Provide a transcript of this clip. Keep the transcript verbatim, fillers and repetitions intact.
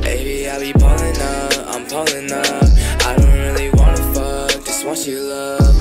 Baby, I be pulling up, I'm pulling up. I don't really wanna fuck, just want your love.